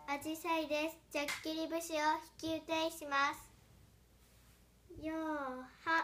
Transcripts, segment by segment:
アジサイです。じゃっきり節を引き歌いします。よーは。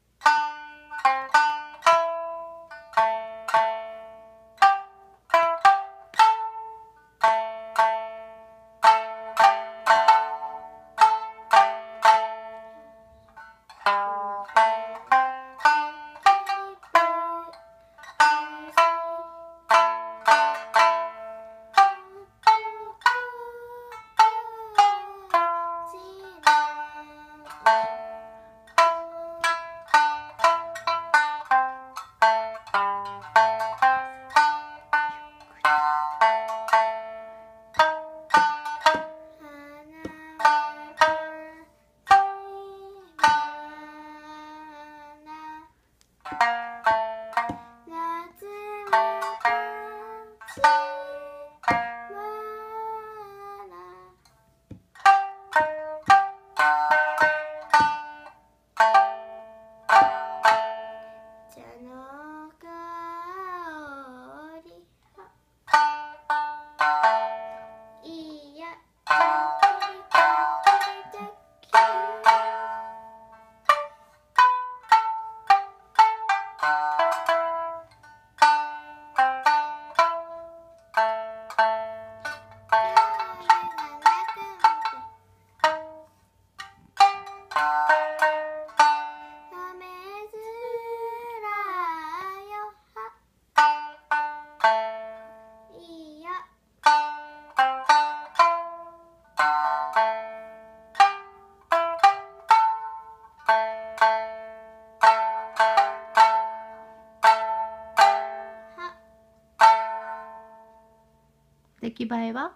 出来栄えは？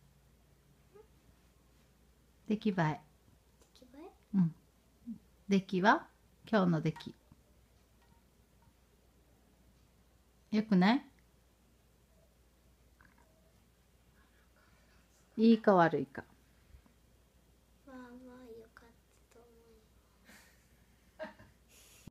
出来栄え。うん。出来は？今日の出来。よくない？いいか悪いか。